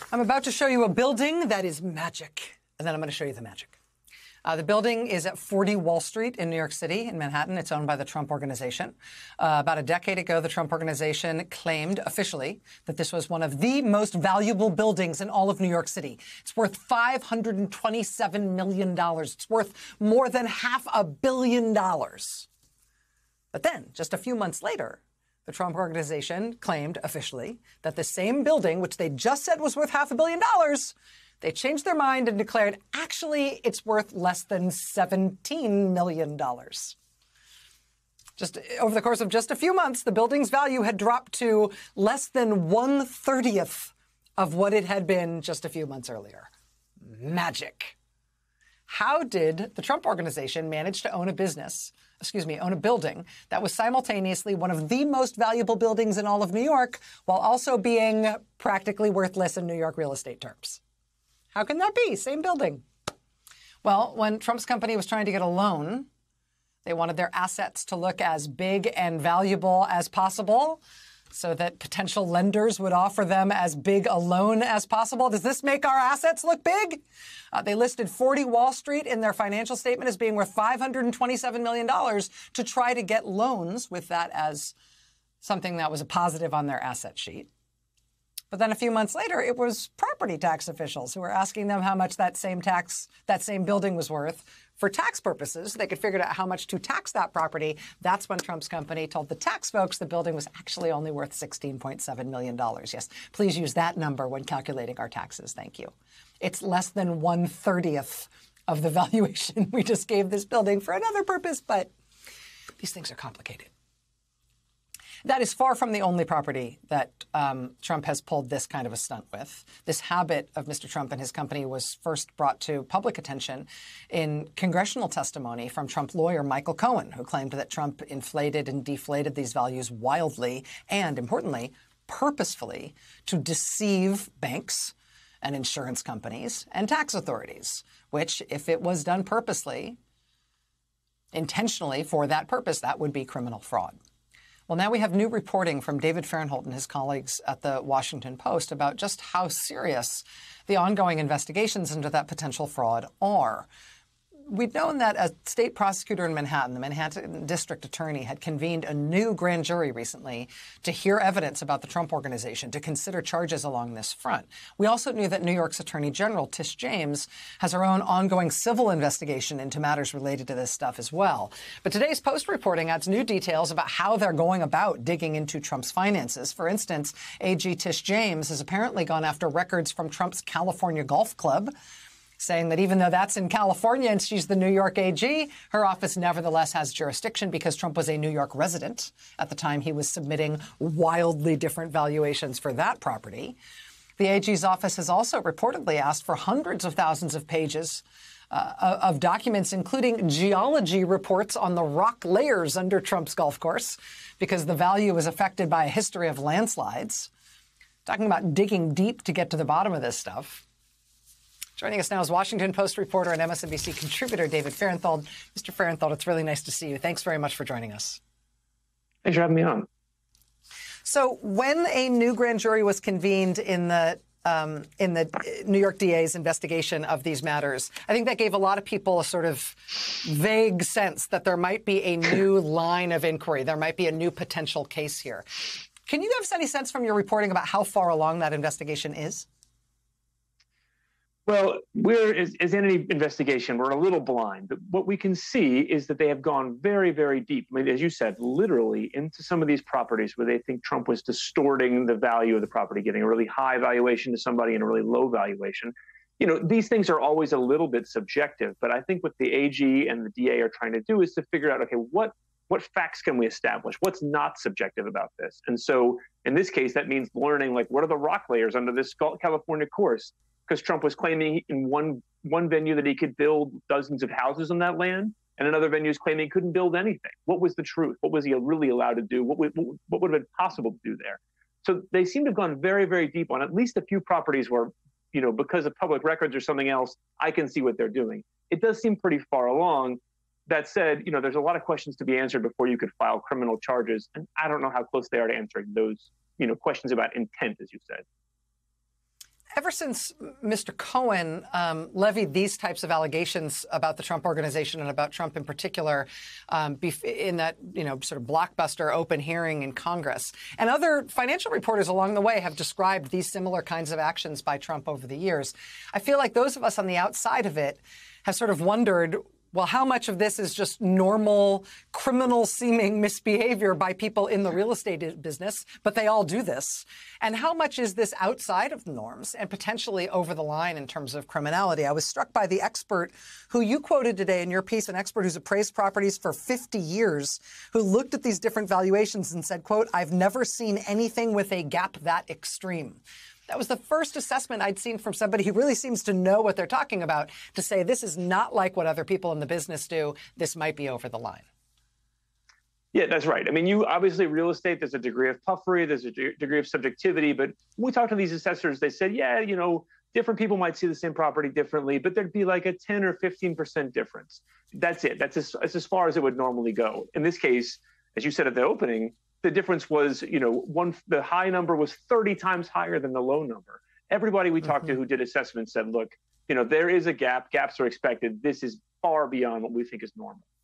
I'm about to show you a building that is magic, and then I'm going to show you the magic. The building is at 40 Wall Street in New York City, in Manhattan. It's owned by the Trump Organization. About a decade ago, the Trump Organization claimed officially that this was one of the most valuable buildings in all of New York City. It's worth $527 million. It's worth more than $500 million. But then, just a few months later, the Trump Organization claimed officially that the same building, which they just said was worth $500 million, they changed their mind and declared, actually, it's worth less than $17 million. Just over the course of just a few months, the building's value had dropped to less than 1/30th of what it had been just a few months earlier. Magic. How did the Trump Organization manage to own a building that was simultaneously one of the most valuable buildings in all of New York, while also being practically worthless in New York real estate terms? How can that be? Same building. Well, when Trump's company was trying to get a loan, they wanted their assets to look as big and valuable as possible so that potential lenders would offer them as big a loan as possible. Does this make our assets look big? They listed 40 Wall Street in their financial statement as being worth $527 million to try to get loans with that as something that was a positive on their asset sheet. But then a few months later, it was property tax officials who were asking them how much that same building was worth for tax purposes. They could figure out how much to tax that property. That's when Trump's company told the tax folks the building was actually only worth $16.7 million. Yes, please use that number when calculating our taxes. Thank you. It's less than 1/30th of the valuation we just gave this building for another purpose, but these things are complicated. That is far from the only property that Trump has pulled this kind of a stunt with. This habit of Mr. Trump and his company was first brought to public attention in congressional testimony from Trump lawyer Michael Cohen, who claimed that Trump inflated and deflated these values wildly and, importantly, purposefully to deceive banks and insurance companies and tax authorities, which, if it was done purposely, intentionally for that purpose, that would be criminal fraud. Well, now we have new reporting from David Fahrenthold and his colleagues at the Washington Post about just how serious the ongoing investigations into that potential fraud are. We'd known that a state prosecutor in Manhattan, the Manhattan District Attorney, had convened a new grand jury recently to hear evidence about the Trump Organization, to consider charges along this front. We also knew that New York's Attorney General, Tish James, has her own ongoing civil investigation into matters related to this stuff as well. But today's Post reporting adds new details about how they're going about digging into Trump's finances. For instance, AG Tish James has apparently gone after records from Trump's California Golf Club, saying that even though that's in California and she's the New York AG, her office nevertheless has jurisdiction because Trump was a New York resident at the time he was submitting wildly different valuations for that property. The AG's office has also reportedly asked for hundreds of thousands of pages of documents, including geology reports on the rock layers under Trump's golf course, because the value is affected by a history of landslides. Talking about digging deep to get to the bottom of this stuff. Joining us now is Washington Post reporter and MSNBC contributor David Fahrenthold. Mr. Fahrenthold, it's really nice to see you. Thanks very much for joining us. Thanks for having me on. So when a new grand jury was convened in the New York DA's investigation of these matters, I think that gave a lot of people a sort of vague sense that there might be a new line of inquiry. There might be a new potential case here. Can you give us any sense from your reporting about how far along that investigation is? Well, as in any investigation, we're a little blind. But what we can see is that they have gone very, very deep. I mean, as you said, literally into some of these properties where they think Trump was distorting the value of the property, getting a really high valuation to somebody and a really low valuation. You know, these things are always a little bit subjective. But I think what the AG and the DA are trying to do is to figure out, OK, what facts can we establish? What's not subjective about this? And so in this case, that means learning, like, what are the rock layers under this California course? Because Trump was claiming in one venue that he could build dozens of houses on that land, and another venue is claiming he couldn't build anything. What was the truth? What was he really allowed to do? What would have been possible to do there? So they seem to have gone very, very deep on at least a few properties where, you know, because of public records or something else, I can see what they're doing. It does seem pretty far along. That said, you know, there's a lot of questions to be answered before you could file criminal charges, and I don't know how close they are to answering those, you know, questions about intent, as you said. ever since Mr. Cohen levied these types of allegations about the Trump Organization and about Trump in particular in that, sort of blockbuster open hearing in Congress, and other financial reporters along the way have described these similar kinds of actions by Trump over the years, I feel like those of us on the outside of it have sort of wondered, well, how much of this is just normal criminal-seeming misbehavior by people in the real estate business, but they all do this? And how much is this outside of the norms and potentially over the line in terms of criminality? I was struck by the expert who you quoted today in your piece, an expert who's appraised properties for 50 years, who looked at these different valuations and said, quote, "I've never seen anything with a gap that extreme." That was the first assessment I'd seen from somebody who really seems to know what they're talking about, to say this is not like what other people in the business do. This might be over the line. Yeah, that's right. I mean, obviously real estate, there's a degree of puffery, there's a degree of subjectivity. But when we talked to these assessors, they said, yeah, different people might see the same property differently, but there'd be like a 10 or 15% difference. That's it. That's as far as it would normally go. In this case, as you said at the opening, the difference was, the high number was 30 times higher than the low number. Everybody we talked to who did assessments said, look, there is a gap. Gaps are expected. This is far beyond what we think is normal.